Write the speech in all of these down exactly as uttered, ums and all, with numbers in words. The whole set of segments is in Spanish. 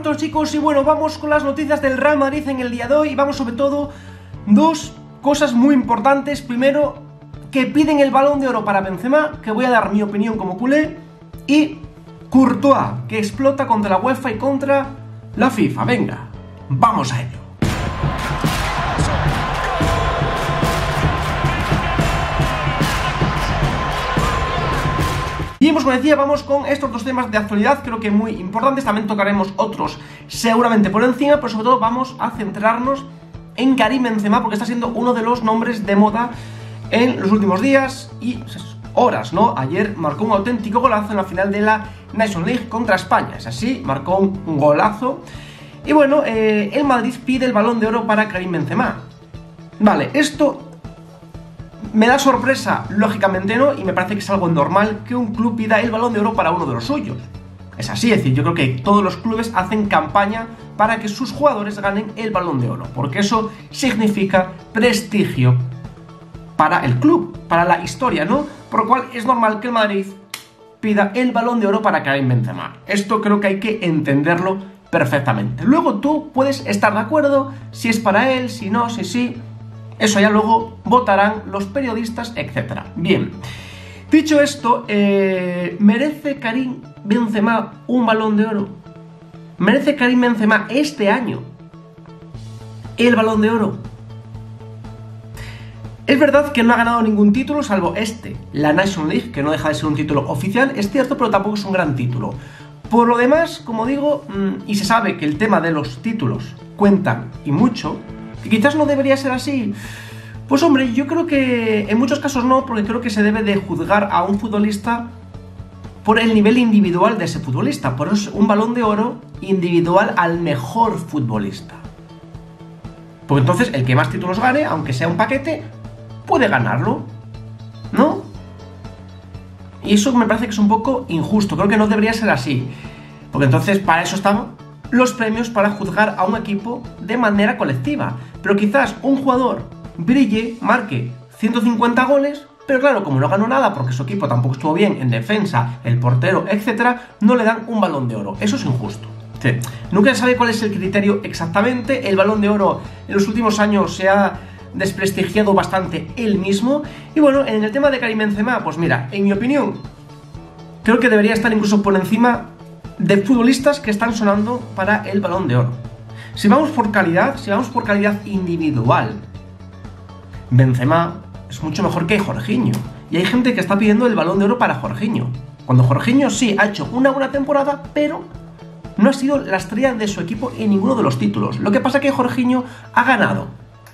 pronto, chicos, y bueno, vamos con las noticias del Real Madrid en el día de hoy. Y vamos sobre todo dos cosas muy importantes. Primero, que piden el Balón de Oro para Benzema, que voy a dar mi opinión como culé. Y Courtois, que explota contra la UEFA y contra la FIFA. Venga, vamos a ello. Y como os decía, vamos con estos dos temas de actualidad, creo que muy importantes. También tocaremos otros seguramente por encima, pero sobre todo vamos a centrarnos en Karim Benzema, porque está siendo uno de los nombres de moda en los últimos días y horas, ¿no? Ayer marcó un auténtico golazo en la final de la Nations League contra España, es así, marcó un golazo. Y bueno, eh, el Madrid pide el Balón de Oro para Karim Benzema. Vale, esto me da sorpresa, lógicamente no, y me parece que es algo normal que un club pida el Balón de Oro para uno de los suyos. Es así, es decir, yo creo que todos los clubes hacen campaña para que sus jugadores ganen el Balón de Oro, porque eso significa prestigio para el club, para la historia, ¿no? Por lo cual es normal que el Madrid pida el Balón de Oro para Karim Benzema. Esto creo que hay que entenderlo perfectamente. Luego tú puedes estar de acuerdo si es para él, si no, si sí. Eso ya luego votarán los periodistas, etcétera. Bien, dicho esto, eh, ¿merece Karim Benzema un Balón de Oro? ¿Merece Karim Benzema este año el Balón de Oro? Es verdad que no ha ganado ningún título, salvo este, la Nations League, que no deja de ser un título oficial, es cierto, pero tampoco es un gran título. Por lo demás, como digo, y se sabe que el tema de los títulos cuentan y mucho, que quizás no debería ser así. Pues hombre, yo creo que en muchos casos no, porque creo que se debe de juzgar a un futbolista por el nivel individual de ese futbolista. Por eso es un Balón de Oro individual al mejor futbolista. Porque entonces el que más títulos gane, aunque sea un paquete, puede ganarlo, ¿no? Y eso me parece que es un poco injusto, creo que no debería ser así. Porque entonces para eso están los premios, para juzgar a un equipo de manera colectiva. Pero quizás un jugador brille, marque ciento cincuenta goles, pero claro, como no ganó nada porque su equipo tampoco estuvo bien en defensa, el portero, etcétera, no le dan un Balón de Oro. Eso es injusto. Sí. Nunca se sabe cuál es el criterio exactamente. El Balón de Oro en los últimos años se ha desprestigiado bastante él mismo. Y bueno, en el tema de Karim Benzema, pues mira, en mi opinión, creo que debería estar incluso por encima de futbolistas que están sonando para el Balón de Oro. Si vamos por calidad, si vamos por calidad individual, Benzema es mucho mejor que Jorginho. Y hay gente que está pidiendo el Balón de Oro para Jorginho, cuando Jorginho sí ha hecho una buena temporada, pero no ha sido la estrella de su equipo en ninguno de los títulos. Lo que pasa es que Jorginho ha ganado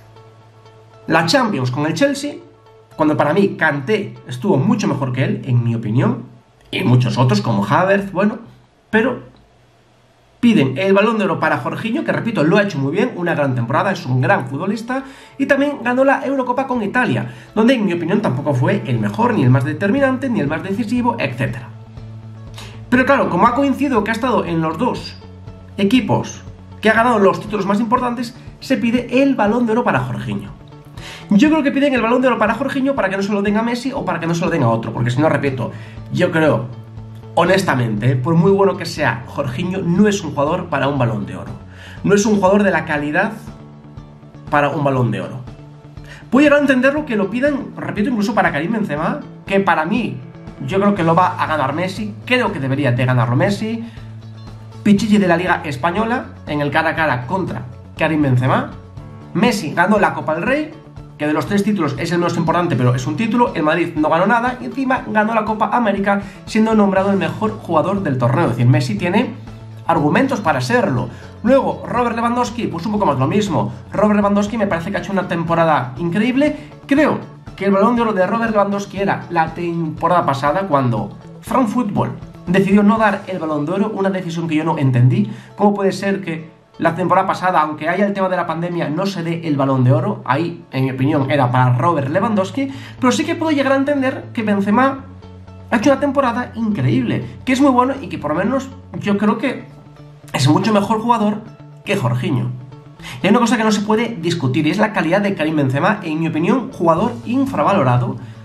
la Champions con el Chelsea, cuando para mí Kanté estuvo mucho mejor que él, en mi opinión, y muchos otros como Havertz, bueno, pero piden el Balón de Oro para Jorginho, que repito, lo ha hecho muy bien, una gran temporada, es un gran futbolista, y también ganó la Eurocopa con Italia, donde en mi opinión tampoco fue el mejor, ni el más determinante, ni el más decisivo, etcétera. Pero claro, como ha coincidido que ha estado en los dos equipos que ha ganado los títulos más importantes, se pide el Balón de Oro para Jorginho. Yo creo que piden el Balón de Oro para Jorginho para que no se lo den a Messi o para que no se lo den a otro, porque si no, repito, yo creo, honestamente, por muy bueno que sea, Jorginho no es un jugador para un Balón de Oro. No es un jugador de la calidad para un Balón de Oro. Puedo llegar a entenderlo que lo pidan, repito, incluso para Karim Benzema, que para mí, yo creo que lo va a ganar Messi, creo que debería de ganarlo Messi. Pichichi de la Liga Española, en el cara a cara contra Karim Benzema. Messi ganó la Copa del Rey, que de los tres títulos es el menos importante, pero es un título. El Madrid no ganó nada y encima ganó la Copa América, siendo nombrado el mejor jugador del torneo. Es decir, Messi tiene argumentos para serlo. Luego, Robert Lewandowski, pues un poco más lo mismo. Robert Lewandowski me parece que ha hecho una temporada increíble. Creo que el Balón de Oro de Robert Lewandowski era la temporada pasada, cuando France Football decidió no dar el Balón de Oro, una decisión que yo no entendí. ¿Cómo puede ser que la temporada pasada, aunque haya el tema de la pandemia, no se dé el Balón de Oro? Ahí, en mi opinión, era para Robert Lewandowski. Pero sí que puedo llegar a entender que Benzema ha hecho una temporada increíble, que es muy bueno y que por lo menos yo creo que es mucho mejor jugador que Jorginho. Y hay una cosa que no se puede discutir, y es la calidad de Karim Benzema, en mi opinión, jugador infravalorado,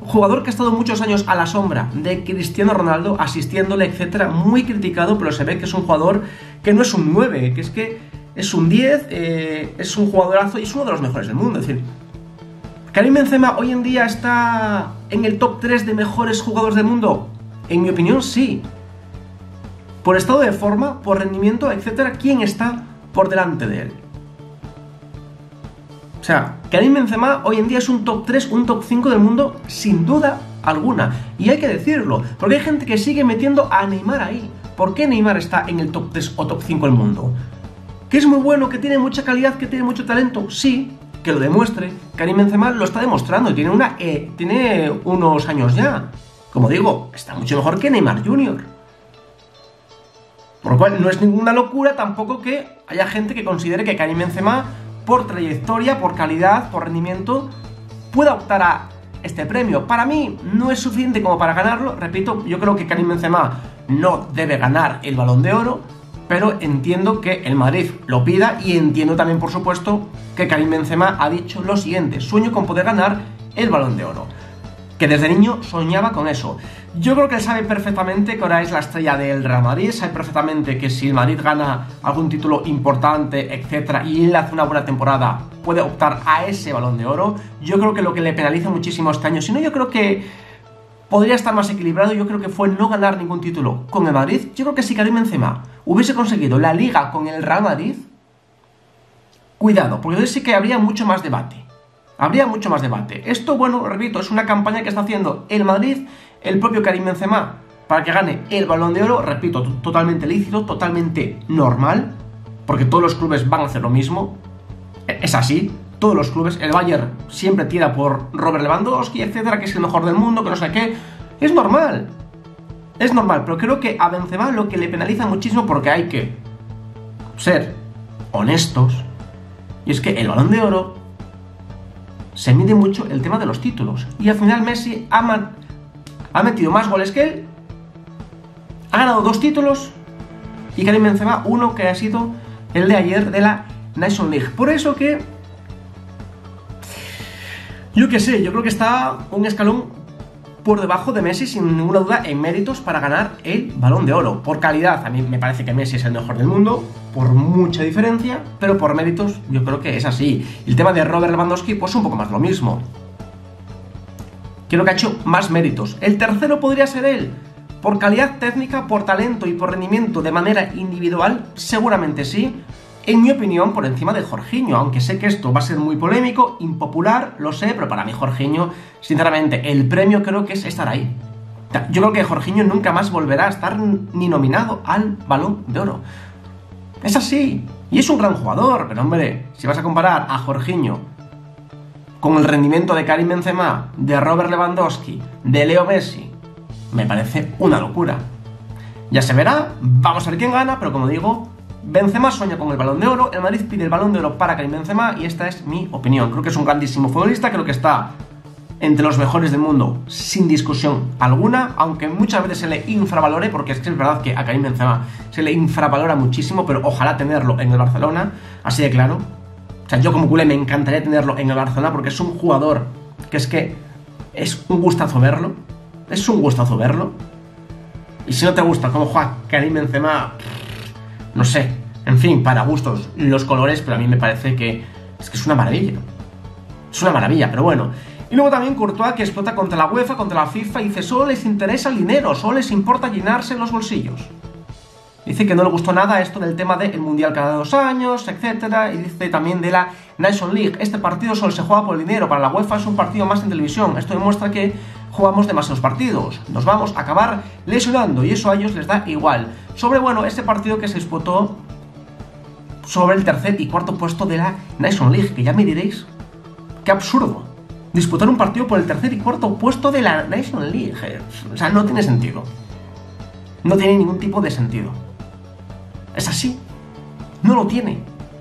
jugador que ha estado muchos años a la sombra de Cristiano Ronaldo, asistiéndole, etcétera, muy criticado, pero se ve que es un jugador que no es un nueve, que es que es un diez, eh, es un jugadorazo y es uno de los mejores del mundo. Es decir, ¿Karim Benzema hoy en día está en el top tres de mejores jugadores del mundo? En mi opinión, sí. Por estado de forma, por rendimiento, etcétera, ¿quién está por delante de él? O sea, Karim Benzema hoy en día es un top tres, un top cinco del mundo, sin duda alguna. Y hay que decirlo, porque hay gente que sigue metiendo a Neymar ahí. ¿Por qué Neymar está en el top tres o top cinco del mundo? ¿Que es muy bueno, que tiene mucha calidad, que tiene mucho talento? Sí, que lo demuestre. Karim Benzema lo está demostrando y tiene, una, eh, tiene unos años ya. Como digo, está mucho mejor que Neymar junior Por lo cual no es ninguna locura tampoco que haya gente que considere que Karim Benzema, por trayectoria, por calidad, por rendimiento, pueda optar a este premio. Para mí no es suficiente como para ganarlo. Repito, yo creo que Karim Benzema no debe ganar el Balón de Oro, pero entiendo que el Madrid lo pida y entiendo también, por supuesto, que Karim Benzema ha dicho lo siguiente: sueño con poder ganar el Balón de Oro. Que desde niño soñaba con eso. Yo creo que él sabe perfectamente que ahora es la estrella del Real Madrid, sabe perfectamente que si el Madrid gana algún título importante, etcétera, y él hace una buena temporada, puede optar a ese Balón de Oro. Yo creo que lo que le penaliza muchísimo este año, si no, yo creo que podría estar más equilibrado, yo creo que fue no ganar ningún título con el Madrid. Yo creo que si Karim Benzema hubiese conseguido la Liga con el Real Madrid, cuidado, porque yo sé que habría mucho más debate. Habría mucho más debate. Esto, bueno, repito, es una campaña que está haciendo el Madrid, el propio Karim Benzema, para que gane el Balón de Oro. Repito, totalmente lícito, totalmente normal, porque todos los clubes van a hacer lo mismo. Es así, todos los clubes. El Bayern siempre tira por Robert Lewandowski, etcétera, que es el mejor del mundo, que no sé qué. Es normal. Es normal, pero creo que a Benzema lo que le penaliza muchísimo, porque hay que ser honestos, y es que el Balón de Oro se mide mucho el tema de los títulos. Y al final Messi ha, man, ha metido más goles que él, ha ganado dos títulos, y Karim Benzema uno, que ha sido el de ayer de la Nations League. Por eso que yo qué sé, yo creo que está un escalón por debajo de Messi, sin ninguna duda, en méritos para ganar el Balón de Oro. Por calidad, a mí me parece que Messi es el mejor del mundo, por mucha diferencia, pero por méritos yo creo que es así. Y el tema de Robert Lewandowski, pues un poco más lo mismo. Creo que ha hecho más méritos. El tercero podría ser él. Por calidad técnica, por talento y por rendimiento de manera individual, seguramente sí. En mi opinión, por encima de Jorginho, aunque sé que esto va a ser muy polémico, impopular, lo sé, pero para mí Jorginho, sinceramente, el premio creo que es estar ahí. Yo creo que Jorginho nunca más volverá a estar ni nominado al Balón de Oro. Es así, y es un gran jugador, pero hombre, si vas a comparar a Jorginho con el rendimiento de Karim Benzema, de Robert Lewandowski, de Leo Messi, me parece una locura. Ya se verá, vamos a ver quién gana, pero como digo, Benzema sueña con el Balón de Oro, el Madrid pide el Balón de Oro para Karim Benzema, y esta es mi opinión. Creo que es un grandísimo futbolista, creo que está entre los mejores del mundo, sin discusión alguna, aunque muchas veces se le infravalore, porque es que es verdad que a Karim Benzema se le infravalora muchísimo, pero ojalá tenerlo en el Barcelona, así de claro. O sea, yo como culé me encantaría tenerlo en el Barcelona, porque es un jugador que es que es un gustazo verlo, es un gustazo verlo, y si no te gusta cómo juega Karim Benzema, no sé, en fin, para gustos los colores, pero a mí me parece que es que es una maravilla, es una maravilla, pero bueno. Y luego también Courtois, que explota contra la UEFA, contra la FIFA, y dice, solo les interesa el dinero, solo les importa llenarse los bolsillos. Dice que no le gustó nada esto del tema del Mundial cada dos años, etcétera, y dice también de la Nations League, este partido solo se juega por el dinero, para la UEFA es un partido más en televisión, esto demuestra que jugamos demasiados partidos, nos vamos a acabar lesionando, y eso a ellos les da igual. Sobre, bueno, este partido que se disputó sobre el tercer y cuarto puesto de la Nations League, que ya me diréis, qué absurdo. Disputar un partido por el tercer y cuarto puesto de la Nations League. O sea, no tiene sentido. No tiene ningún tipo de sentido. Es así. No lo tiene.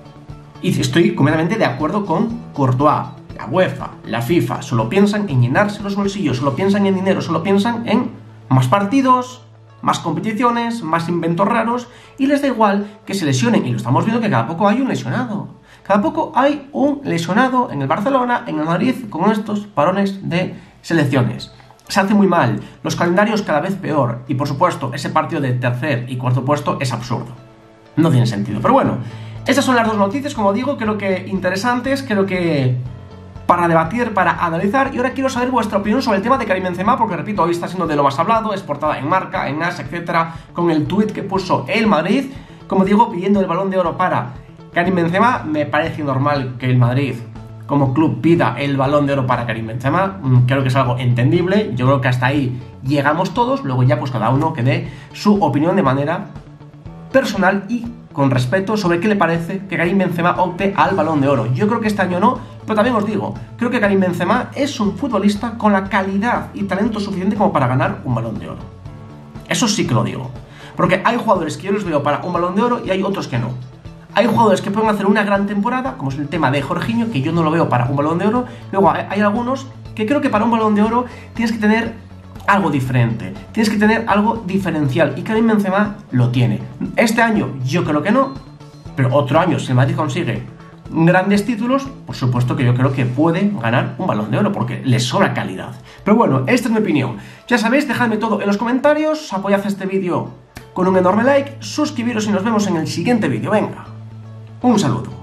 Y estoy completamente de acuerdo con Courtois. La UEFA, la FIFA, solo piensan en llenarse los bolsillos, solo piensan en dinero, solo piensan en más partidos, más competiciones, más inventos raros, y les da igual que se lesionen. Y lo estamos viendo que cada poco hay un lesionado. Cada poco hay un lesionado en el Barcelona, en el Madrid, con estos parones de selecciones. se hace muy mal, los calendarios cada vez peor, y por supuesto, ese partido de tercer y cuarto puesto es absurdo. No tiene sentido. Pero bueno, estas son las dos noticias, como digo, creo que interesantes, creo que para debatir, para analizar, y ahora quiero saber vuestra opinión sobre el tema de Karim Benzema, porque repito, hoy está siendo de lo más hablado, es portada en Marca, en As, etcétera, con el tuit que puso el Madrid, como digo, pidiendo el Balón de Oro para Karim Benzema. Me parece normal que el Madrid, como club, pida el Balón de Oro para Karim Benzema, creo que es algo entendible, yo creo que hasta ahí llegamos todos, luego ya pues cada uno que dé su opinión de manera personal y con respeto sobre qué le parece que Karim Benzema opte al Balón de Oro. Yo creo que este año no, pero también os digo, creo que Karim Benzema es un futbolista con la calidad y talento suficiente como para ganar un Balón de Oro. Eso sí que lo digo, porque hay jugadores que yo los veo para un Balón de Oro y hay otros que no. Hay jugadores que pueden hacer una gran temporada, como es el tema de Jorginho, que yo no lo veo para un Balón de Oro. Luego hay, hay algunos que creo que para un Balón de Oro tienes que tener algo diferente, tienes que tener algo diferencial, y Karim Benzema lo tiene. Este año yo creo que no, pero otro año, si el Madrid consigue grandes títulos, por supuesto que yo creo que puede ganar un Balón de Oro, porque le sobra calidad. Pero bueno, esta es mi opinión. Ya sabéis, dejadme todo en los comentarios, apoyad este vídeo con un enorme like, suscribiros y nos vemos en el siguiente vídeo. Venga, un saludo.